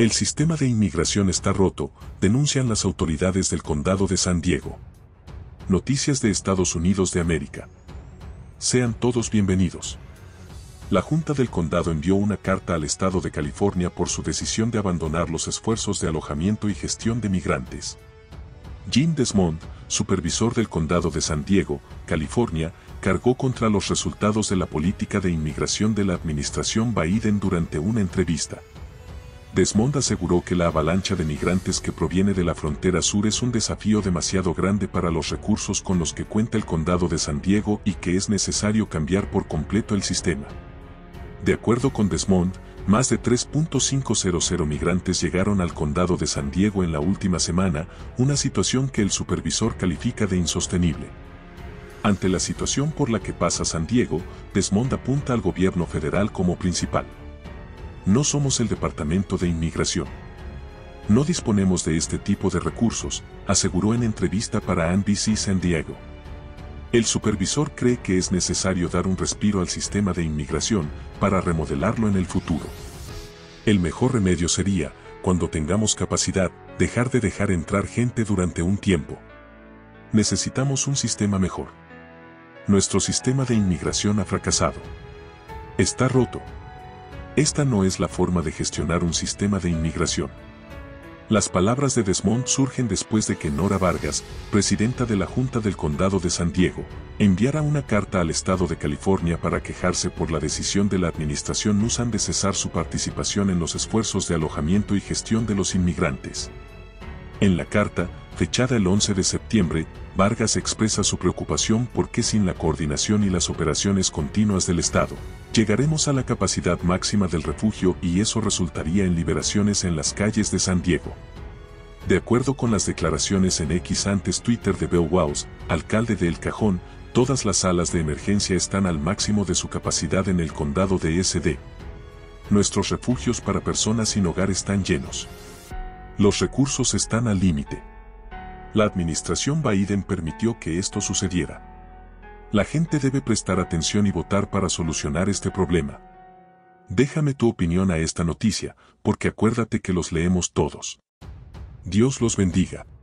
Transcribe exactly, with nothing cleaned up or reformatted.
El sistema de inmigración está roto, denuncian las autoridades del condado de San Diego. Noticias de Estados Unidos de América. Sean todos bienvenidos. La Junta del Condado envió una carta al Estado de California por su decisión de abandonar los esfuerzos de alojamiento y gestión de migrantes. Jim Desmond, supervisor del Condado de San Diego, California, cargó contra los resultados de la política de inmigración de la administración Biden durante una entrevista. Desmond aseguró que la avalancha de migrantes que proviene de la frontera sur es un desafío demasiado grande para los recursos con los que cuenta el Condado de San Diego y que es necesario cambiar por completo el sistema. De acuerdo con Desmond, más de tres punto quinientos migrantes llegaron al Condado de San Diego en la última semana, una situación que el supervisor califica de insostenible. Ante la situación por la que pasa San Diego, Desmond apunta al gobierno federal como principal. No somos el Departamento de Inmigración. No disponemos de este tipo de recursos, aseguró en entrevista para N B C San Diego. El supervisor cree que es necesario dar un respiro al sistema de inmigración para remodelarlo en el futuro. El mejor remedio sería, cuando tengamos capacidad, dejar de dejar entrar gente durante un tiempo. Necesitamos un sistema mejor. Nuestro sistema de inmigración ha fracasado. Está roto. Esta no es la forma de gestionar un sistema de inmigración. Las palabras de Desmond surgen después de que Nora Vargas, presidenta de la Junta del Condado de San Diego, enviara una carta al Estado de California para quejarse por la decisión de la administración Newsom de cesar su participación en los esfuerzos de alojamiento y gestión de los inmigrantes. En la carta, fechada el once de septiembre, Vargas expresa su preocupación porque sin la coordinación y las operaciones continuas del Estado, llegaremos a la capacidad máxima del refugio y eso resultaría en liberaciones en las calles de San Diego. De acuerdo con las declaraciones en X antes Twitter de Bill Walsh, alcalde de El Cajón, todas las salas de emergencia están al máximo de su capacidad en el condado de S D. Nuestros refugios para personas sin hogar están llenos. Los recursos están al límite. La administración Biden permitió que esto sucediera. La gente debe prestar atención y votar para solucionar este problema. Déjame tu opinión a esta noticia, porque acuérdate que los leemos todos. Dios los bendiga.